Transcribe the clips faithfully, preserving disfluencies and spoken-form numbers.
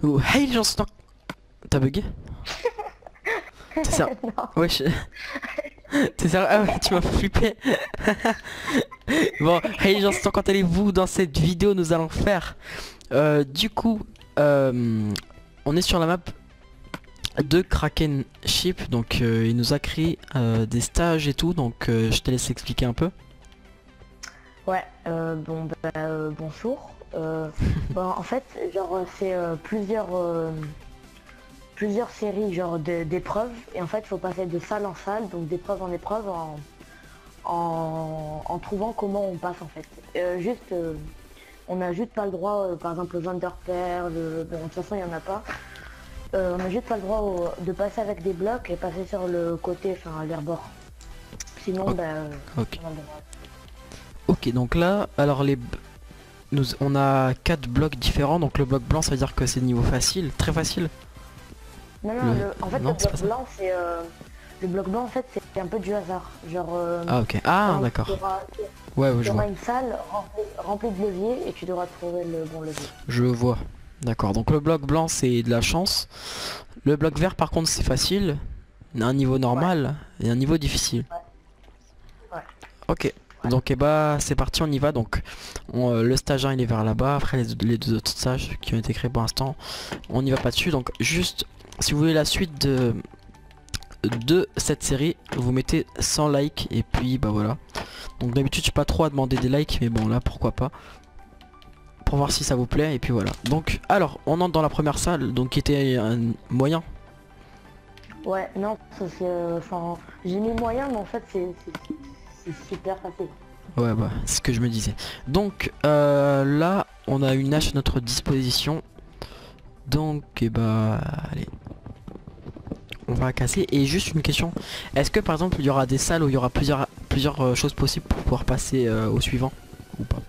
Oh, hey les gens, c'est en- t'as bugué? T'es sérieux? Non. Wesh. T'es sérieux? Ah ouais, tu m'as fait flipper. Bon, hey les gens, c'est quand allez-vous? Dans cette vidéo, nous allons faire... euh, du coup, euh, on est sur la map de Kraken Ship. Donc, euh, il nous a créé euh, des stages et tout. Donc, euh, je te laisse expliquer un peu. Ouais, euh, bon, bah, euh, bonjour. Euh, bon, en fait, genre, c'est euh, plusieurs, euh, plusieurs séries genre de- d'épreuves. Et en fait, il faut passer de salle en salle, donc d'épreuve en épreuve, en, en, en trouvant comment on passe en fait. Euh, juste, euh, on n'a juste pas le droit, euh, par exemple, aux Underpearl, le... bon, de toute façon, il n'y en a pas. Euh, on n'a juste pas le droit au- de passer avec des blocs et passer sur le côté, enfin, l'air bord. Sinon, Oh, bah, euh, ok. on a le droit. Ok, donc là, alors les... Nous, on a quatre blocs différents. Donc le bloc blanc, ça veut dire que c'est niveau facile, très facile. Non, non, Le... le- en fait, le Non, c'est bloc pas ça. blanc, c'est... euh, le bloc blanc, en fait, c'est un peu du hasard. Genre, euh, Ah ok. Ah par exemple, tu d'accord. auras, Ouais, ouais, tu je auras vois. une salle remplie, remplie de leviers et tu devras trouver le bon levier. Je vois. D'accord. Donc le bloc blanc c'est de la chance. Le bloc vert par contre c'est facile. Il y a un niveau Ouais, normal et un niveau difficile. ouais, ouais, Ok. ouais. Donc et bah c'est parti, on y va. Donc on, euh, le stage un il est vers là-bas. Après les, les deux autres stages qui ont été créés pour l'instant, on n'y va pas dessus. Donc juste si vous voulez la suite de de cette série, vous mettez cent likes et puis bah voilà. Donc d'habitude je suis pas trop à demander des likes, mais bon là pourquoi pas. Pour voir si ça vous plaît et puis voilà. Donc alors on entre dans la première salle, donc qui était un moyen. Ouais, non, ça c'est... euh, Enfin, j'ai mis moyen, mais en fait, c'est c'est- c'est super facile. Ouais bah c'est ce que je me disais. Donc euh, là on a une hache à notre disposition. Donc et bah allez. On va casser. Et juste une question. Est-ce que par exemple il y aura des salles où il y aura plusieurs plusieurs euh, choses possibles pour pouvoir passer euh, au suivant ou pas?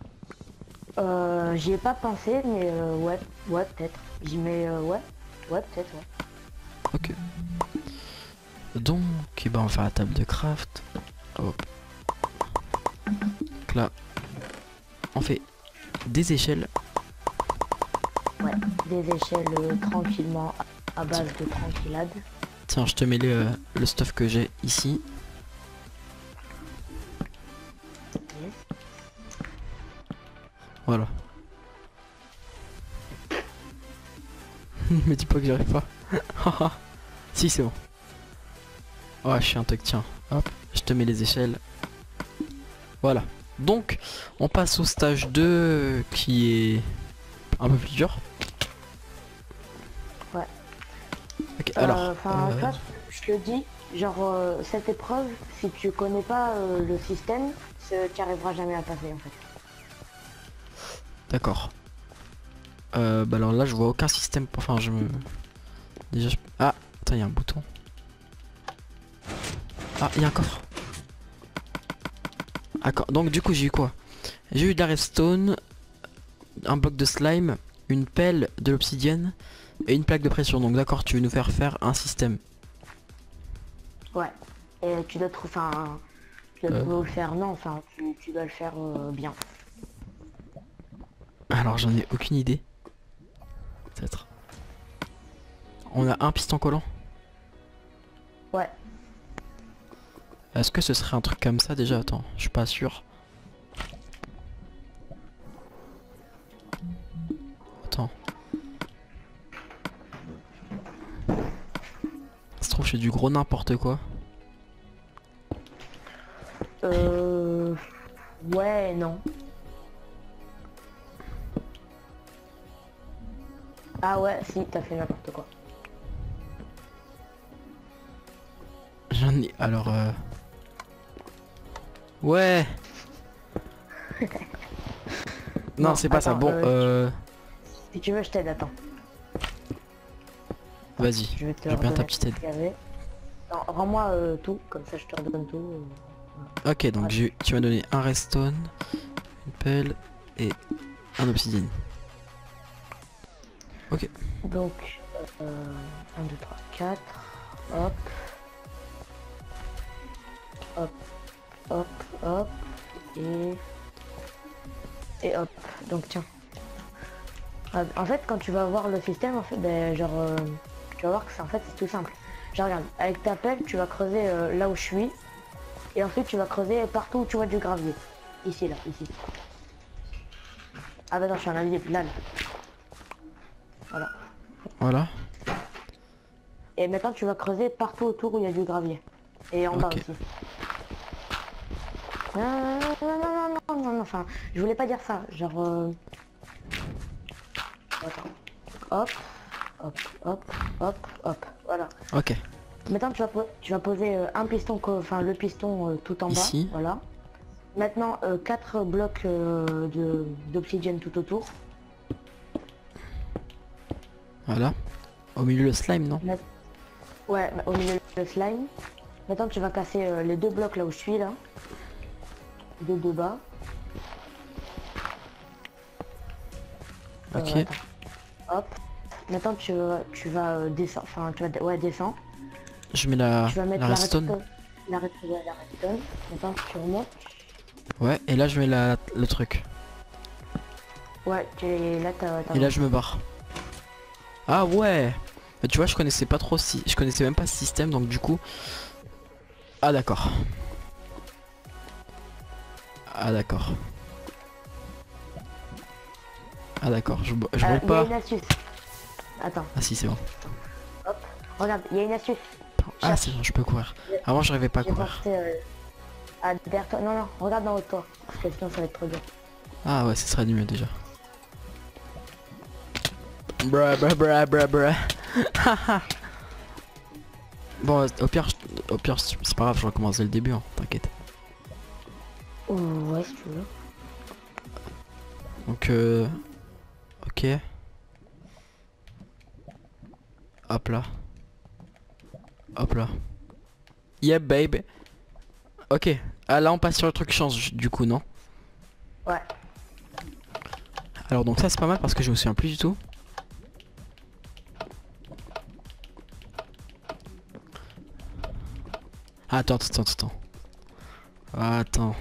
Euh, j'y ai pas pensé, mais euh, ouais, ouais, peut-être. J'y mets... euh, ouais, ouais, peut-être, ouais. Ok. Donc et bah on va faire la table de craft. Hop. Donc là on fait des échelles. Ouais, des échelles euh, tranquillement, à à base de tranquillade. Tiens je te mets le, euh, le stuff que j'ai ici. Yes. Voilà. Me dis pas que j'arrive pas. Si c'est bon. Oh je suis un toc, tiens. Hop, je te mets les échelles. Voilà. Donc on passe au stage deux euh, qui est un peu plus dur. Ouais. Ok, Euh, alors. Enfin, euh, tu vois, je te le dis, genre, euh, cette épreuve, si tu connais pas euh, le système, tu arriveras jamais à passer, en fait. D'accord. Euh, bah alors là je vois aucun système. Enfin je me. Déjà je... Ah, attends, il y a un bouton. Ah, il y a un coffre. D'accord. Donc du coup j'ai eu quoi? J'ai eu de la redstone, un bloc de slime, une pelle, de l'obsidienne et une plaque de pression. Donc d'accord, tu veux nous faire faire un système. Ouais. Et tu dois trouver, enfin, tu dois Euh, trouver où le faire, non, enfin, tu, tu dois le faire euh, bien. alors j'en ai aucune idée. Peut-être. On a un piston collant. Ouais. Est-ce que ce serait un truc comme ça déjà? Attends, je suis pas sûr. Attends. Ça se trouve, je fais du gros n'importe quoi. Euh... Ouais, non. Ah ouais, si, t'as fait n'importe quoi. J'en ai... Alors, euh... Ouais. Non, Non, c'est pas ça. attends, Bon, euh, euh... si tu veux, je t'aide, attends. Vas-y. Je vais te J'ai bien ta redonner petite aide. ce qu'il y avait. Non, rends-moi euh, tout, comme ça je te redonne tout. euh. Ok, donc Ouais. j'ai... tu m'as donné un redstone, une pelle et un obsidienne. Ok. Donc, euh, un, deux, trois, quatre. Hop. Hop. Hop. Hop. Et... Et hop. Donc tiens. Euh, En fait, quand tu vas voir le système, en fait, ben, genre, euh, tu vas voir que c'est en fait c'est tout simple. Genre, regarde, avec ta pelle, tu vas creuser euh, là où je suis, et ensuite tu vas creuser partout où tu vois du gravier. Ici, là, ici. Ah bah non, je suis en invisible, là, là. Voilà. Voilà. Et maintenant, tu vas creuser partout autour où il y a du gravier. Et en bas Ok. aussi. Non, non, non, non, non, non, non, non, enfin, je voulais pas dire ça. Genre, euh... attends. Hop, hop, hop, hop, hop, voilà. Ok. Maintenant, tu vas, po- tu vas poser euh, un piston, co- enfin le piston euh, tout en bas, Ici. voilà. Maintenant, euh, quatre blocs euh, de d'obsidienne tout autour. Voilà. Au milieu le slime, non? Met- Ouais, bah, au milieu le slime. Maintenant, tu vas casser euh, les deux blocs là où je suis là. De deux bas. Euh, Ok. attends. Hop. Maintenant, tu, tu vas euh, descendre, enfin, tu vas, ouais, descendre. Je mets la, Tu vas mettre la la redstone. redstone. La redstone, ouais, la redstone. Maintenant, tu remontes. Ouais, et là je mets la, le truc. Ouais, tu là, t'as... t'as- Et là je me barre. Ah ouais. Mais tu vois, je connaissais pas trop si. Je connaissais même pas ce système, donc du coup. Ah d'accord. Ah d'accord. Ah d'accord. Je, je Euh, brûle il y a pas. une astuce. Attends, Ah si, c'est bon. hop. Regarde, il y a une astuce. Ah Cherche. c'est bon, je peux courir. Avant j'arrivais pas à J'ai courir. pensé euh, à derrière toi. Non, non, regarde dans haut de toi. Parce que sinon, ça va être trop dur. Ah ouais, ce serait du mieux déjà. Bra bra bra bra bra. Bon, au pire, je- au pire, c'est pas grave, je recommence dès le début, hein, t'inquiète. Ouh, ouais, si tu veux. Donc, euh... ok. Hop là. Hop là. Yeah, babe. Ok. Ah, là, on passe sur le truc change, du coup, non? Ouais. Alors, donc ça, c'est pas mal parce que je me souviens plus du tout. Ah, attends, attends, attends. Attends.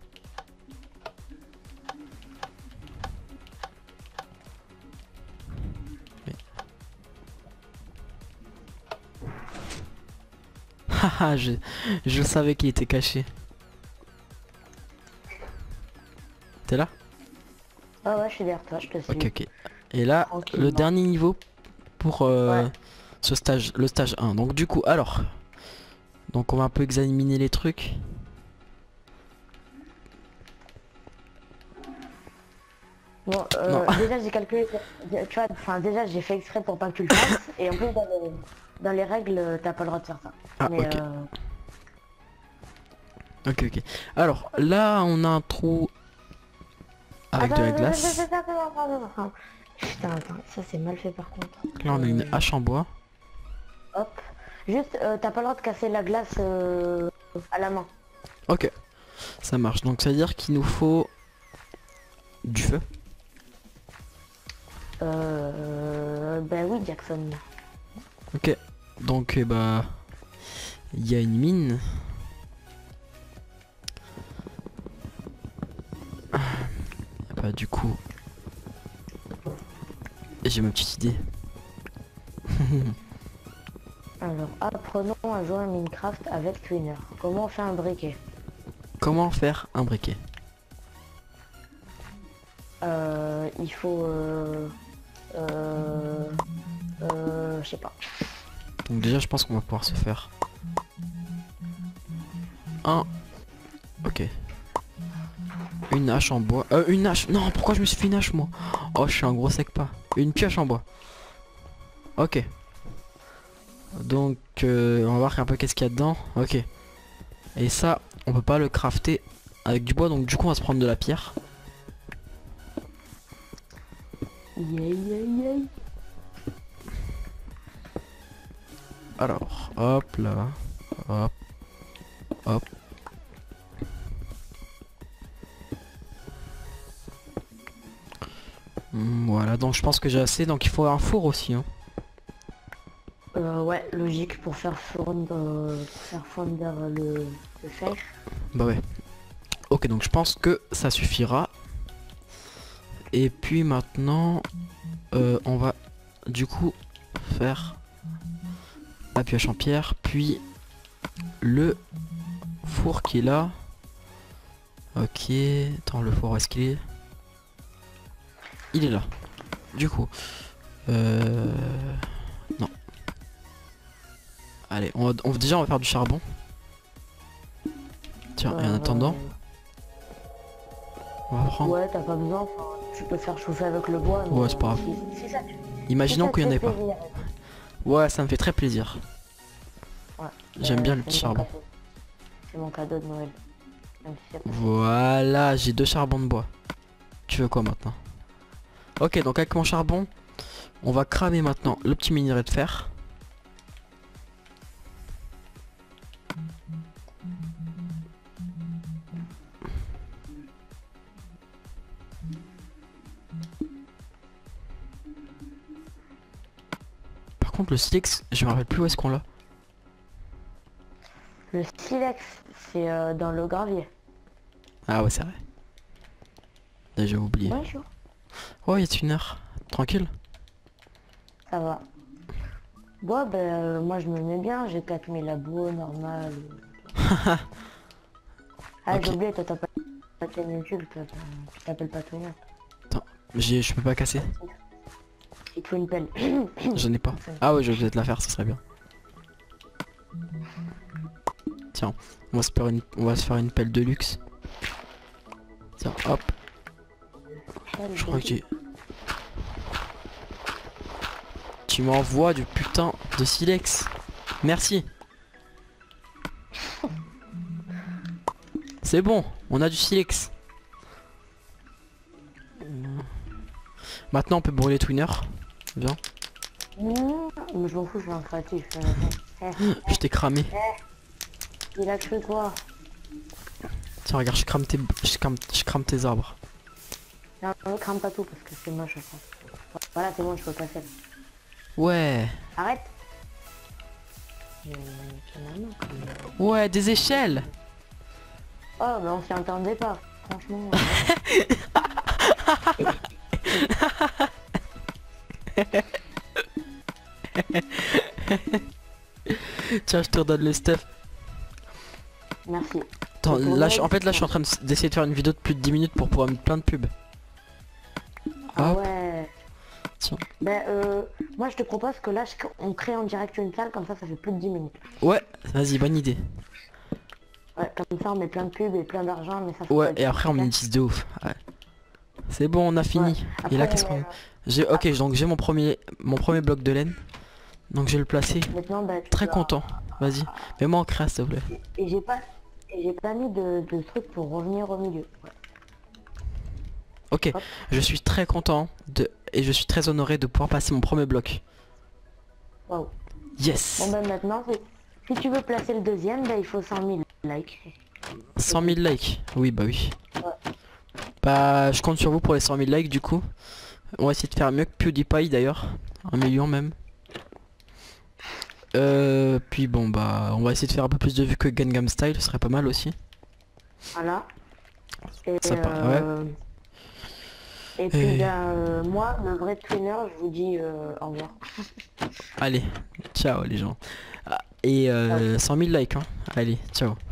Haha, je, je savais qu'il était caché. T'es là? Ah ouais, je suis derrière toi, je te suis. Ok, ok. Et là, le Tranquillement. dernier niveau pour euh, Ouais. ce stage, le stage un. Donc du coup, alors. Donc on va un peu examiner les trucs. Bon, euh, Non. déjà j'ai calculé, tu vois, enfin déjà j'ai fait exprès pour pas que tu le fasses, et en plus dans les, dans les règles, t'as pas le droit de faire ça. Ah, Mais ok. euh, Ok, ok. Alors, là, on a un trou avec de la attends, glace. attends, attends, attends, attends, attends. Putain, attends, ça c'est mal fait par contre. Là, on a une Euh, hache en bois. Hop. Juste, euh, t'as pas le droit de casser la glace euh, à la main. Ok, ça marche. Donc, ça veut dire qu'il nous faut du feu. Euh, ben oui, Jackson. Ok. Donc, eh bah, il y a une mine. Bah, du coup, j'ai ma petite idée. Alors, apprenons à jouer à Minecraft avec Twinner. Comment on fait un briquet? Comment faire un briquet? Euh, il faut... Euh, euh, euh, je sais pas. Donc déjà, je pense qu'on va pouvoir se faire un. Ok. Une hache en bois. Euh, une hache. Non, pourquoi je me suis fait une hache, moi? Oh, je suis un gros sec pas. Une pioche en bois. Ok. Donc, euh, on va voir un peu qu'est-ce qu'il y a dedans. Ok. Et ça, on peut pas le crafter avec du bois. Donc, du coup, on va se prendre de la pierre. Yeah, yeah, yeah. Alors, hop là. Hop. Hop. Hmm, voilà, donc je pense que j'ai assez. Donc, il faut un four aussi. Hein. Euh, ouais, logique pour faire fondre, euh, pour faire fondre le, le fer. Bah ouais. Ok, donc je pense que ça suffira. Et puis maintenant, euh, on va du coup faire la pioche en pierre, puis le four qui est là. Ok, attends, le four, est-ce qu'il est? Il est là. Du coup, euh... non. Allez, on va, on, déjà on va faire du charbon. Tiens, et en Euh, attendant, on va prendre... Ouais, t'as pas besoin, enfin, tu peux faire chauffer avec le bois. Ouais, mais, c'est pas grave. euh, si- si ça- Imaginons si ça qu'il y en te ait fait pas. plaisir. Ouais, ça me fait très plaisir. Ouais. J'aime Euh, bien le c'est petit mon charbon. cadeau. C'est mon cadeau de Noël. Même si c'est pas- Voilà, j'ai deux charbons de bois. Tu veux quoi maintenant? Ok, donc avec mon charbon, on va cramer maintenant le petit minerai de fer. Par contre, le silex, je me rappelle plus où est-ce qu'on l'a. Le silex, c'est euh, dans le gravier. Ah ouais, c'est vrai. Là, j'ai oublié. Bonjour. Oh, il est une heure. Tranquille. Ça va. Bon, ben, euh, moi je me mets bien, j'ai quatre mille abos, normal. Ah, Ok. j'ai oublié, toi t'as pas ta chaîne YouTube, toi, t'as- tu t'appelles pas tout le monde. J'ai, je peux pas casser. Il te faut une pelle. J'en ai pas. Ah ouais, je vais peut-être la faire, ça serait bien. Tiens, on va se faire une, on va se faire une pelle de luxe. Tiens, hop. Je crois que j'ai... Tu m'envoies du putain de silex. Merci. C'est bon, on a du silex. Maintenant on peut brûler Twinner. Viens. Mmh, mais je m'en fous, je suis un créatif. Euh, Je t'ai cramé. Il a cru quoi? Tiens, regarde, je crame tes, je crame, je crame tes arbres. Non, ne crame pas tout parce que c'est moche après. Voilà, c'est bon, je peux passer là. Ouais. Arrête. Euh, c'est normal, quand même. Ouais, des échelles. Oh, mais on s'y attendait pas, franchement. Tiens, je te redonne le stuff. Merci. Attends, Donc, on là, a je- en fait, là, je suis en train de- d'essayer de faire une vidéo de plus de dix minutes pour pouvoir mettre plein de pubs. Ah Hop. ouais. Tiens. Ben, euh, moi je te propose que là, je- on crée en direct une salle, comme ça, ça fait plus de dix minutes. Ouais, vas-y, bonne idée. Ouais, comme ça, on met plein de pubs et plein d'argent, mais ça fait Ouais, pas et après on ok. monétise de ouf. Ouais. C'est bon, on a fini. Ouais. Et là, Après, qu'est-ce qu'on... euh, J'ai, ok, donc j'ai mon premier, mon premier bloc de laine. Donc je vais le placer. Maintenant, ben, tu Très dois- content. Vas-y, mets-moi en créa, s'il te plaît. Et j'ai pas, et j'ai pas mis de, de trucs pour revenir au milieu. Ouais. Ok, Hop. je suis très content de et je suis très honoré de pouvoir passer mon premier bloc. Waouh. Yes. Bon ben maintenant, si, si tu veux placer le deuxième, ben il faut cent mille likes. cent mille likes. Oui, bah oui. Ouais. Bah, je compte sur vous pour les cent mille likes du coup. On va essayer de faire mieux que PewDiePie d'ailleurs. Un million même. Euh, puis bon bah, on va essayer de faire un peu plus de vues que Gangnam Style, ce serait pas mal aussi. Voilà. Et, Ça part- euh, et puis Et- ben, euh, moi, le vrai twinner, je vous dis euh, au revoir. Allez, ciao les gens. Ah, et euh, cent mille likes hein. Allez, ciao.